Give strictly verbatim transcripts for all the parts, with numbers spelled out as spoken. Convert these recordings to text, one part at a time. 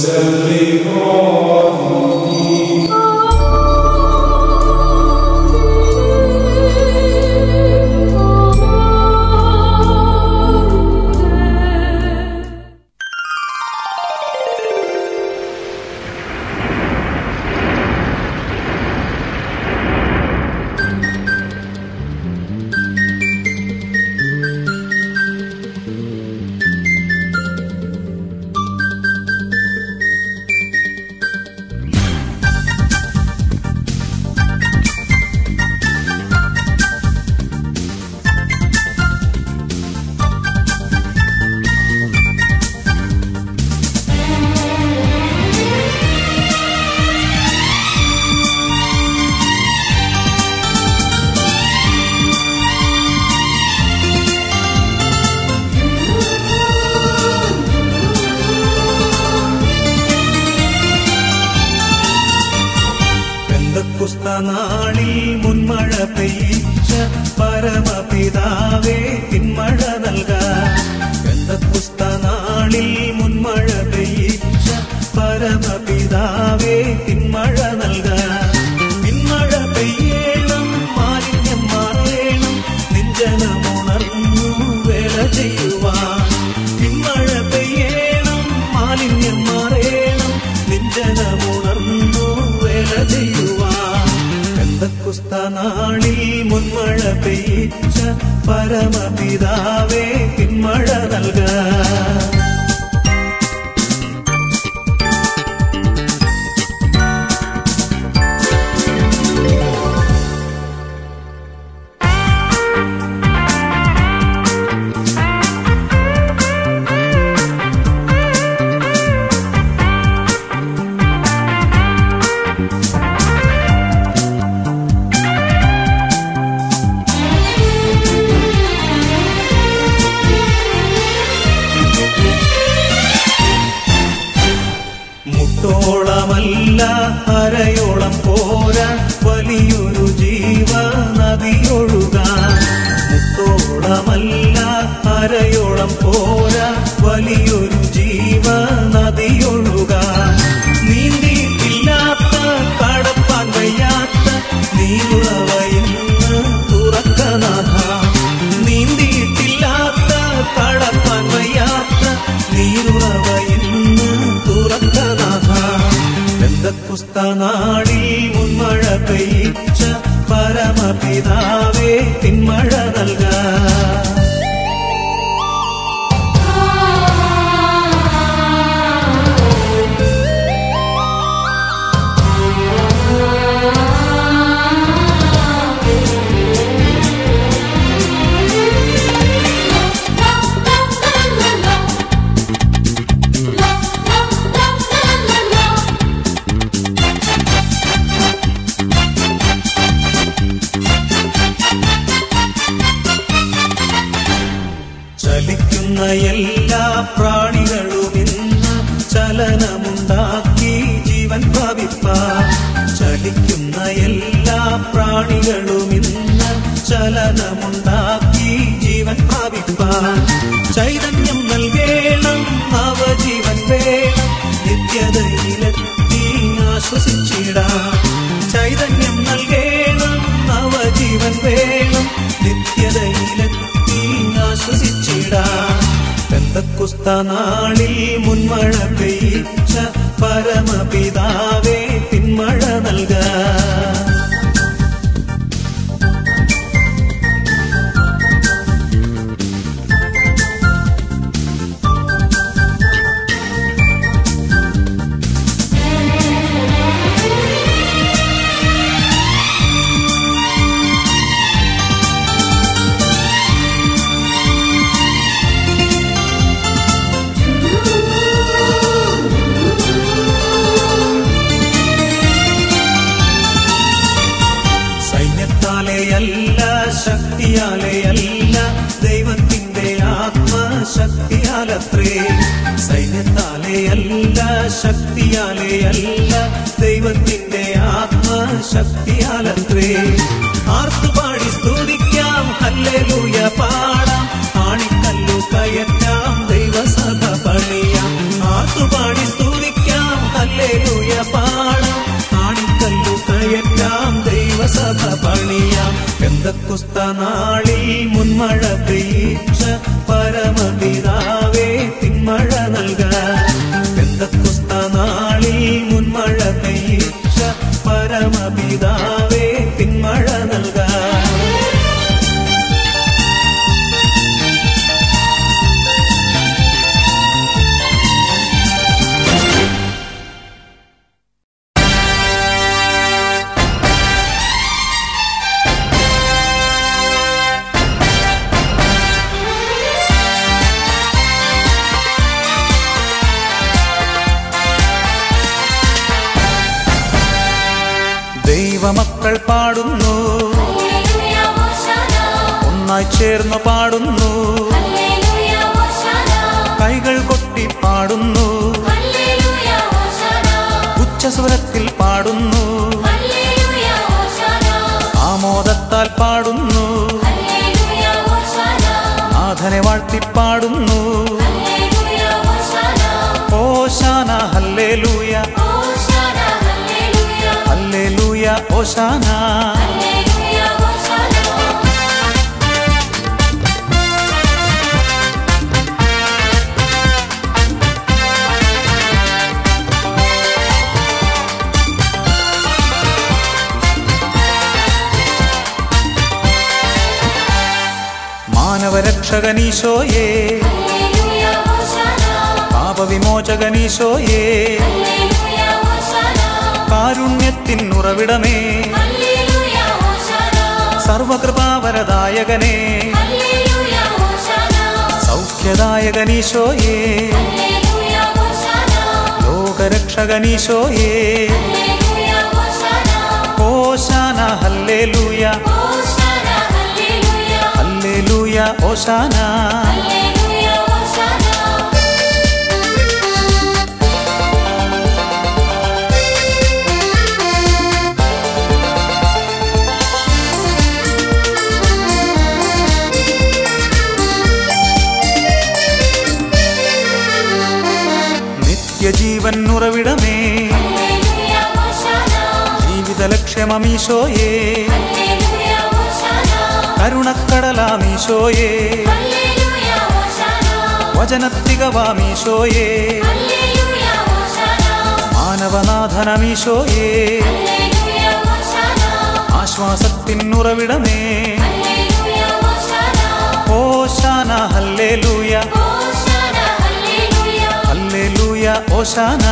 നാളിൽ മുൻമഴ പെയ്ച്ച പരമപിതാവേ പിന്മഴ നൽകാൻ. പെന്തക്കോസ്ത നാളിൽ മുൻമഴ പെയ്ച്ച പരമപിതാവേ പിന്മഴ നൽകാൻ. പിന്മഴ പെയ്യണം, മാലിന്യം മാറേണം, നിഞ്ജനമുണർന്നു വേല ചെയ്യുവാൻ. പിന്മഴ പെയ്യണം, മാലിന്യം മാറേണം, നിഞ്ജനമുണർന്നു വേല ചെയ്യുവാൻ. പെന്തക്കോസ്ത നാളിൽ മുൻമഴ പെയ്ച്ച പരമപിതാവേ പിന്മഴ നൽകാൻ. മുട്ടോളമല്ല അരയോളം പോരാ വലിയൊരു ജീവ നദിയൊഴുകാൻ. മുട്ടോളമല്ല അരയോളം പോരാ വലിയൊരു ജീവ നദിയൊഴുകാൻ. നീന്തിയിട്ടില്ലാത്ത കടപ്പാൻ വയ്യാത്ത നീരുറവയെന്ന് തുറക്കനാഥ. നീന്തിയിട്ടില്ലാത്ത കടപ്പാൻ വയ്യാത്ത നീരുറവയെന്ന് തുറക്കനാഥ. പെന്തക്കോസ്ത നാളിൽ മുൻമഴ പെയ്ച്ച പരമപിതാവേ പിന്മഴ നൽകാൻ. ചലിക്കുന്ന എല്ലാ പ്രാണികളും ഇന്ന് ചലനമുണ്ടാക്കി ജീവൻ പ്രാപിപ്പാൻ. ചലിക്കുന്ന എല്ലാ പ്രാണികളും ഇന്ന് ചലനമുണ്ടാക്കി ജീവൻ പ്രാപിപ്പാൻ. ചൈതന്യം നൽകേണം, നവജീവൻ വേണം, നിത്യതയിലെത്തി ആശ്വസിച്ചിടാം. ചൈതന്യം നൽകേണം, നവജീവൻ വേണം, നിത്യതയിലെത്തി ആശ്വസിച്ചിടാം. പെന്തക്കോസ്ത നാളിൽ മുൻമഴ പെയ്ച്ച പരമപിതാവേ പിന്മഴ നൽകാൻ. സൈന്യത്താലെയല്ല ശക്തിയാലെയല്ല ദൈവത്തിന്റെ ആത്മശക്തിയാലത്രേ. സൈന്യത്താലെയല്ല ശക്തിയാലെയല്ല ദൈവത്തിന്റെ ആത്മശക്തിയാലത്രേ. ആർത്തുപാടി സ്തുതിക്കാം, ഹല്ലേലൂയ പാടാം, ആണിക്കല്ലു കയറ്റാം, ദൈവസഭ പണിയാം. ആർത്തുപാടി സ്തുതിക്കാം, പെന്തക്കുസ്ത നാളിൽ മുൻമഴ പെയ്ച്ച പരമപിതാവേ പിന്മഴ നൽകാൻ. പെന്തക്കുസ്ത നാളിൽ മുൻമഴ പെയ്ച്ച പരമപിതാവേ പിന്മഴ നൽകാൻ. ദൈവമക്കൾ പാടുന്നു, ഒന്നായി ചേർന്ന് പാടുന്നു, കൈകൾ കൊട്ടി പാടുന്നു, ഉച്ചസ്വരത്തിൽ പാടുന്നു, ആമോദത്താൽ പാടുന്നു, നാഥനെ വാഴ്ത്തിപ്പാടുന്നു. ഓശാന ഹല്ലേലൂയ, ഹല്ലേലൂയ ഓശാന. മാനവരക്ഷകനീശോയേ, പാപവിമോചകനീശോയേ, കാരുണ്യത്തിൻ ഉറവിടമേ, സർവകൃപാവരദായകനേ, സൗഖ്യദായകനീശോയേ, ലോകരക്ഷകനീശോയേ, ഓശാന ഹല്ലേലൂയ, ഹല്ലേലൂയ ഓശാന. നിത്യജീവൻ ഉറവിടമേ, ജീവിതലക്ഷ്യമീശോയേ, കരുണക്കടലാമീശോയേ, വചനത്തികവാമീശോയേ, മാനവനാഥനമീശോയേ, ആശ്വാസത്തിൻ ഉറവിടമേ, ഓശാന ഹല്ലേലൂയ, ഹല്ലേലൂയ ഓശാന.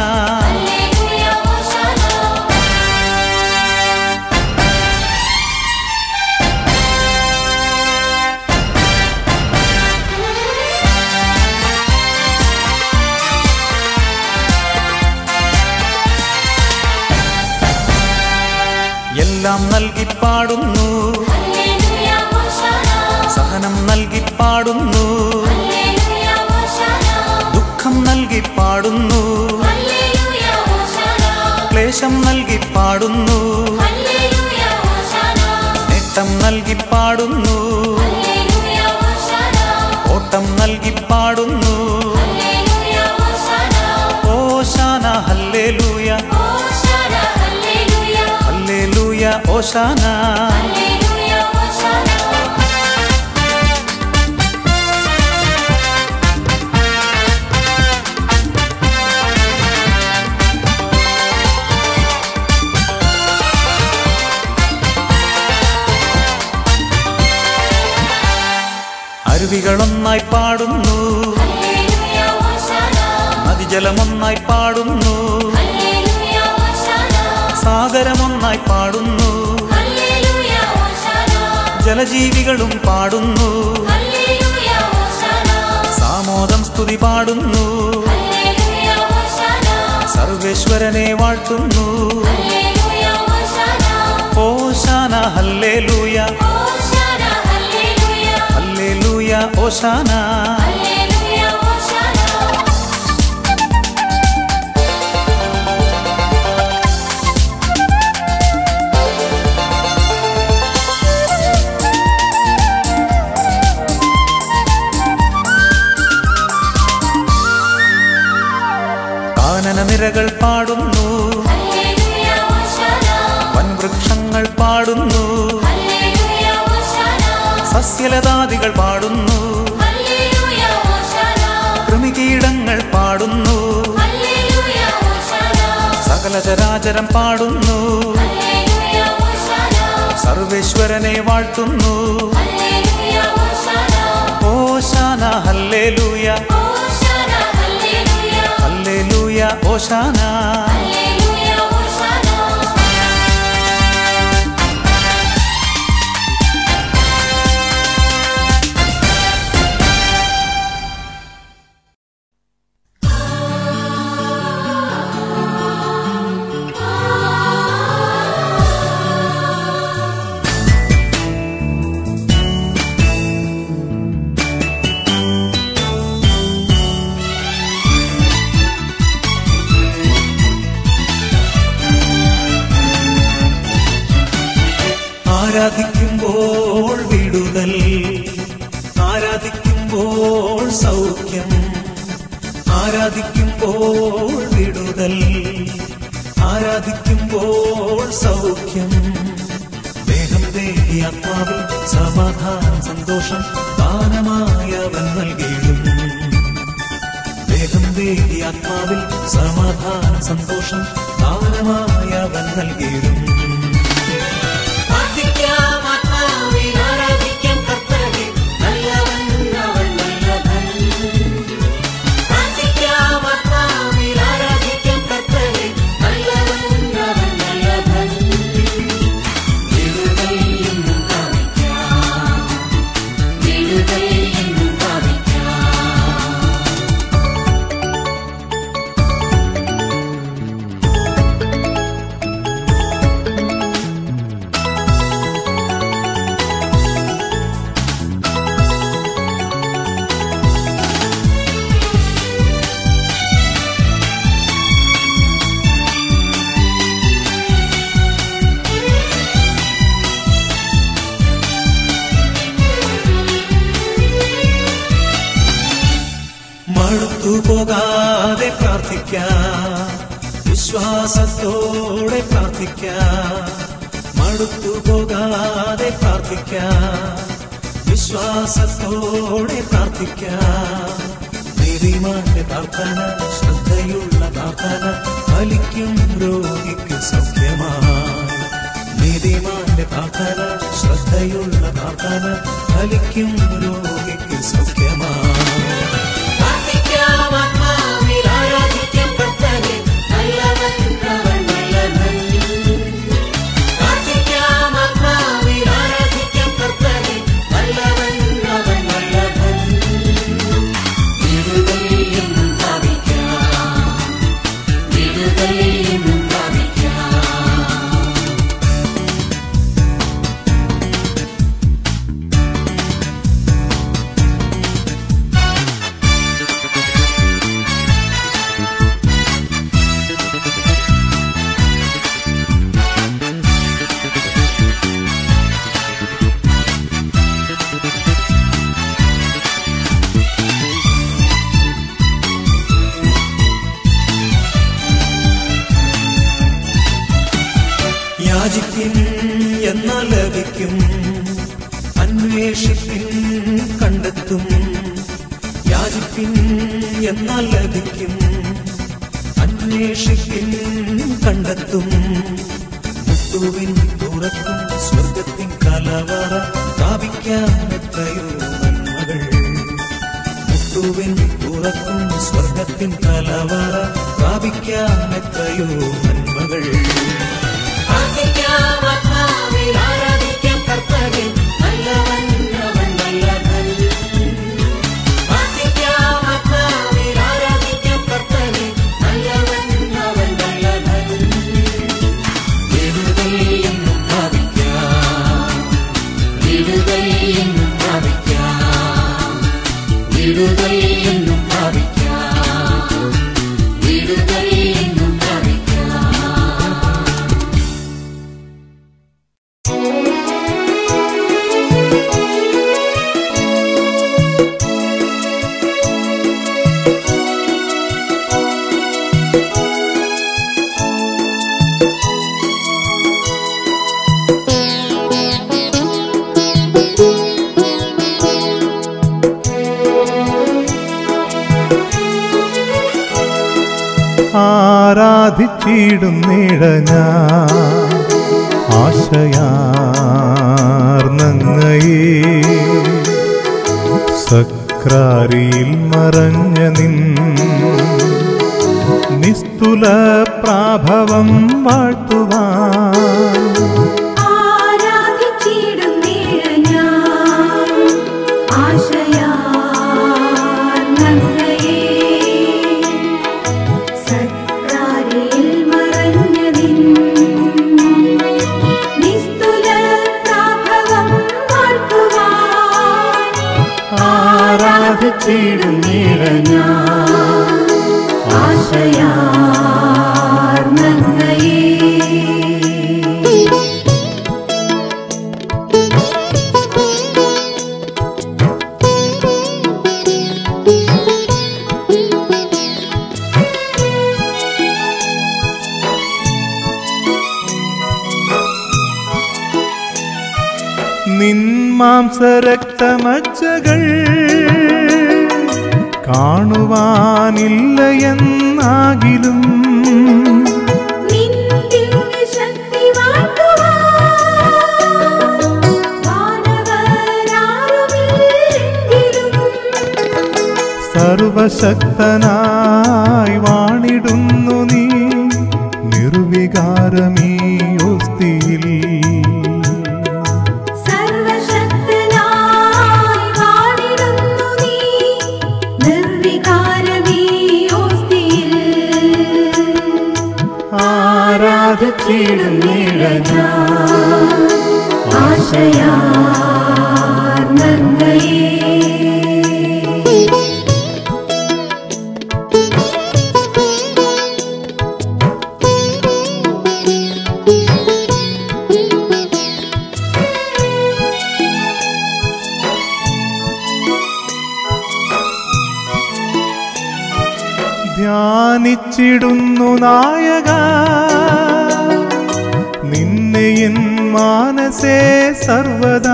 എല്ലാം നൽകി പാടുന്നു, സഹനം നൽകി പാടുന്നു, ദുഃഖം നൽകി പാടുന്നു, ക്ലേശം നൽകി പാടുന്നു, നേട്ടം നൽകി പാടുന്നു, ഓട്ടം നൽകി പാടുന്നു. ഓശാന ഹല്ലേലൂയ, ഹല്ലേലൂയ ഓശാന. അരുവികളൊന്നായി പാടുന്നു, നദിജലമൊന്നായി പാടുന്നു, സാഗരമൊന്നായി പാടുന്നു, ജലജീവികളും പാടുന്നു, സാമോദം സ്തുതി പാടുന്നു, സർവേശ്വരനെ വാഴ്ത്തുന്നു. ഓശാന ഹല്ലേലൂയ, ഹല്ലേലൂയ ഓശാന. കാനനനിരകൾ പാടുന്നു, വൻവൃക്ഷങ്ങൾ പാടുന്നു, സസ്യലതാദികൾ പാടുന്നു, കൃമികീടങ്ങൾ പാടുന്നു, സകല ചരാചരം പാടുന്നു, സർവേശ്വരനെ വാഴ്ത്തുന്നു. ഓശാന ഹല്ലേലൂയ, ഹല്ലേലൂയ ഓശാന. ആരാധിക്കുമ്പോൾ വിടുതൽ, ആരാധിക്കുമ്പോൾ സൗഖ്യം, ആരാധിക്കുമ്പോൾ വിടുതൽ, ആരാധിക്കുമ്പോൾ സൗഖ്യം. ദേഹം ദേഹി ആത്മാവിൽ സമാധാനം സന്തോഷം ദാനമായവൻ നൽകിയിടും. ദേഹം ദേഹി ആത്മാവിൽ സമാധാനം സന്തോഷം ദാനമായവൻ നൽകിയിടും. മടുത്തുപോകാതെ പ്രാർത്ഥിക്കാം, വിശ്വാസത്തോടെ പ്രാർത്ഥിക്കാം. മടുത്തുപോകാതെ പ്രാർത്ഥിക്കാം, വിശ്വാസത്തോടെ പ്രാർത്ഥിക്കാം. നീതിമാന്റെ പ്രാർത്ഥന, ശ്രദ്ധയുള്ള പ്രാർത്ഥന ഫലിക്കും രോഗിക്ക് സൗഖ്യമായി. നീതിമാന്റെ പ്രാർത്ഥന, ശ്രദ്ധയുള്ള പ്രാർത്ഥന ഫലിക്കും രോഗിക്ക് സൗഖ്യമായി. യാചിപ്പിൻ എന്നാൽ ലഭിക്കും, അന്വേഷിപ്പിൻ കണ്ടെത്തും. യാചിപ്പിൻ എന്നാൽ ലഭിക്കും, അന്വേഷിപ്പിൻ കണ്ടെത്തും. മുട്ടുവിൻ തുറക്കും സ്വർഗത്തിൻ കലവറ പ്രാപിക്കാൻ എത്രയോ നന്മകൾ. മുട്ടുവിൻ തുറക്കും സ്വർഗത്തിൻ കലവറ പ്രാപിക്കാൻ എത്രയോ നന്മകൾ. വിടുതൽ എന്നും പ്രാപിക്കാം, വിടുതൽ എന്നും പ്രാപിക്കാം. ആരാധിച്ചിടുന്നിട ഞാൻ ആശയാർന്നങ്ങയെ. സക്രാരിയിൽ മറഞ്ഞ നിൻ നിസ്തുല പ്രാഭവം വാഴ്ത്തുവാൻ ആരാധിച്ചിടുന്നിട ഞാൻ ആശയാർന്നങ്ങയെ. നിൻ മാംസരക്തമജ്ജകൾ കാണുവാനില്ല എന്നാകിലും സർവശക്തനായി വാണിടുന്നു നീ നിർവികാരമീ ഓസ്തിയിൽ. ആരാധിച്ചിടുന്നിട ഞാൻ ആശയാർന്നങ്ങയെ. ധ്യാനിച്ചിടുന്നു നായക നിന്നെ എൻ മാനസേ സർവദാ.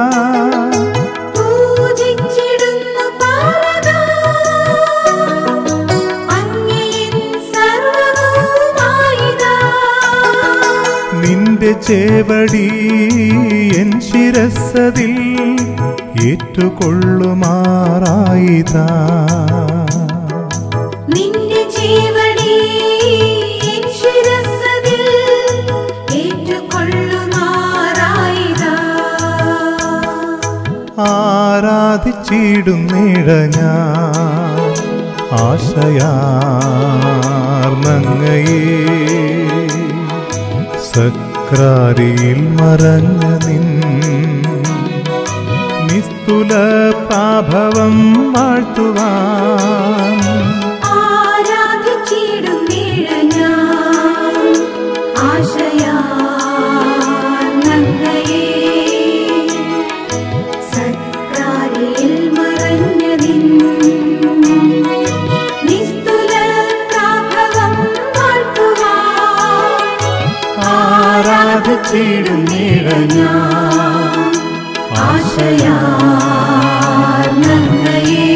നിന്റെ ചേവടി എൻ ശിരസ്സതിൽ ഏറ്റുകൊള്ളുമാറായിതാ. ആരാധിച്ചിടുന്നിട ഞാൻ ആശയാർന്നങ്ങയെ. സക്രാരിയിൽ മറഞ്ഞ നിൻ നിസ്തുല പ്രാഭവം വാഴ്ത്തുവാൻ ആരാധിച്ചിടുന്നിട ഞാൻ ആശയാർന്നങ്ങയെ.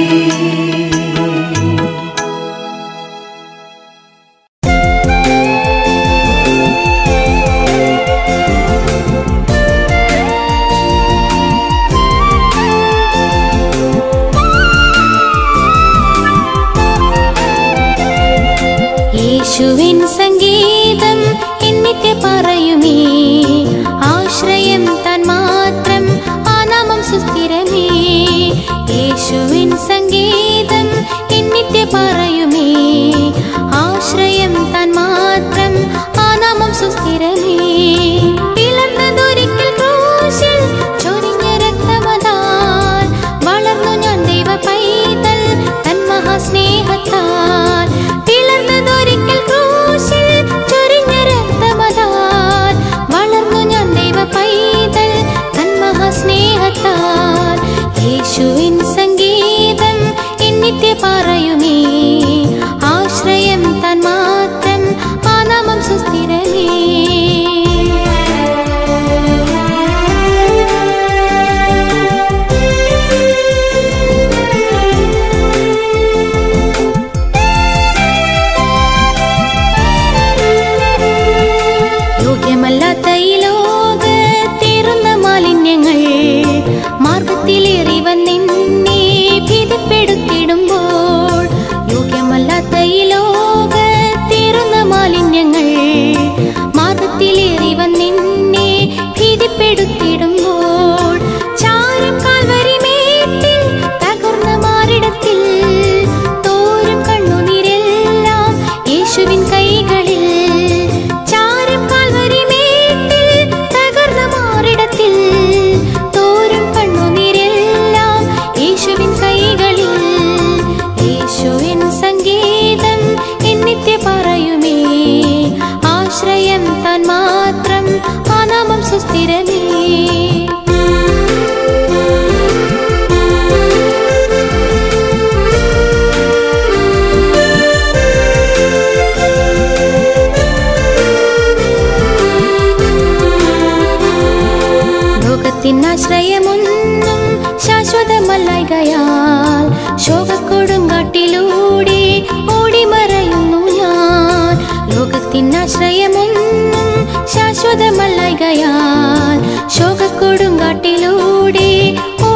യേശുവിൻ സംഗീതം എന്നിട്ട് പറയുമേ, ആശ്രയം താൻ മാത്രം, ആ നാമം സുസ്ഥിരമേ. യേശുവിൻ സംഗീതം എന്നിട്ട് പറയുമേ, ആശ്രയം താൻ മാത്രം, ആ നാമം സുസ്ഥിരമേ. പിളർന്നതൊരിക്കൽ ക്രൂശിൽ ചൊരിഞ്ഞ രക്തമതാൽ വളർന്നു ഞാൻ ദൈവ പൈതൽ തൻ മഹാസ്നേഹത്താൽ. പിളർന്നതൊരിക്കൽ ക്രൂശിൽ ചൊരിഞ്ഞ രക്തമതാൽ ലോകത്തിനാശ്രയമൊന്നും ശാശ്വതമല്ലായ്കയാൽ ശോകക്കൊടുങ്കാട്ടിലൂടെ